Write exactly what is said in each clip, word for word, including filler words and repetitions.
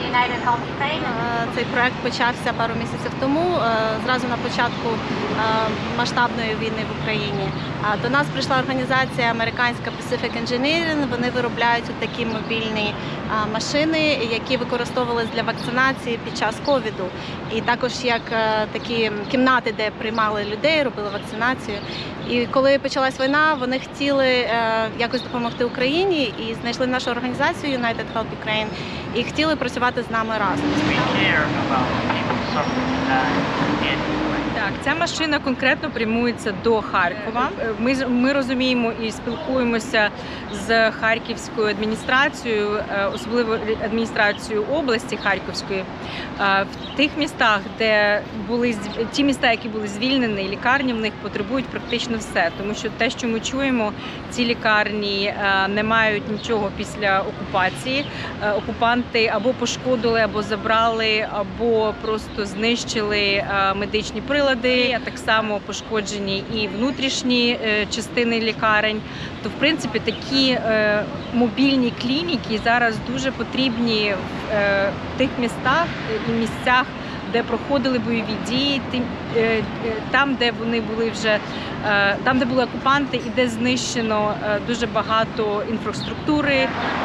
Цей проект почався пару місяців тому, зразу на початку масштабної війни в Україні. До нас прийшла організація американська Pacific Engineering. Вони виробляють такі мобільні машини, які використовувалися для вакцинації під час ковіду. І також як такі кімнати, де приймали людей, робили вакцинацію. І коли почалась війна, вони хотіли якось допомогти Україні і знайшли нашу організацію United Help Ukraine і хотіли працювати з нами разом. Так, ця машина конкретно прямується до Харкова. Ми, ми розуміємо і спілкуємося з Харківською адміністрацією, особливо адміністрацією області Харківської, в тих містах, де були ті міста, які були звільнені, лікарні в них потребують практично все, тому що те, що ми чуємо, ці лікарні не мають нічого після окупації. Окупанти або пошкодили, або забрали, або просто знищили медичні прилади. А так само пошкоджені і внутрішні частини лікарень. То, в принципі, такі е, мобільні клініки зараз дуже потрібні в е, тих містах і місцях, де проходили бойові дії, тим, е, там, де вони були вже, е, там, де були окупанти і де знищено е, дуже багато інфраструктури.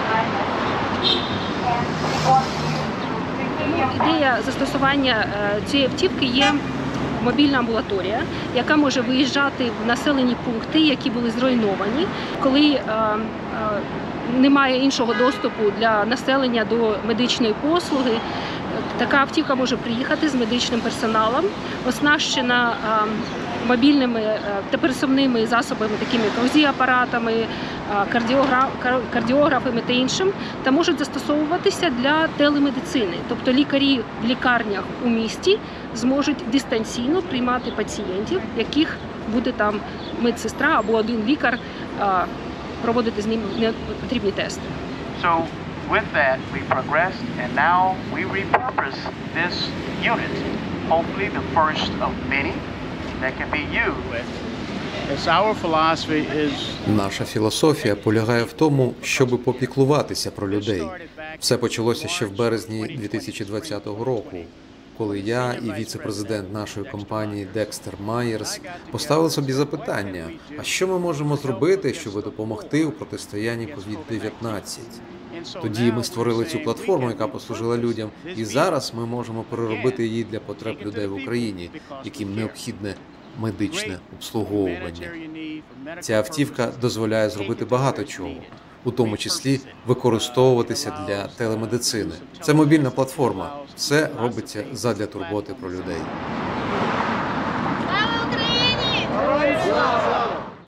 Ідея застосування цієї автівки є мобільна амбулаторія, яка може виїжджати в населені пункти, які були зруйновані, коли е, е, немає іншого доступу для населення до медичної послуги. Така автівка може приїхати з медичним персоналом, оснащена е, мобільними е, та пересувними засобами, такими як УЗІ-апаратами, е, кардіограф, кардіографами та іншим, та можуть застосовуватися для телемедицини. Тобто лікарі в лікарнях у місті зможуть дистанційно приймати пацієнтів, яких буде там медсестра або один лікар е, проводити з ним потрібні тести. So, with that, we progressed, and now we repurpose this unit, hopefully the first of many that can be used. As our philosophy is... Наша філософія полягає в тому, щоб попіклуватися про людей. Все почалося ще в березні дві тисячі двадцятого року, коли я і віце-президент нашої компанії Декстер Майерс поставили собі запитання, а що ми можемо зробити, щоб допомогти у протистоянні ковід дев'ятнадцять? Тоді ми створили цю платформу, яка послужила людям, і зараз ми можемо переробити її для потреб людей в Україні, яким необхідне медичне обслуговування. Ця автівка дозволяє зробити багато чого, у тому числі використовуватися для телемедицини. Це мобільна платформа. Все робиться задля турботи про людей. Слава Україні!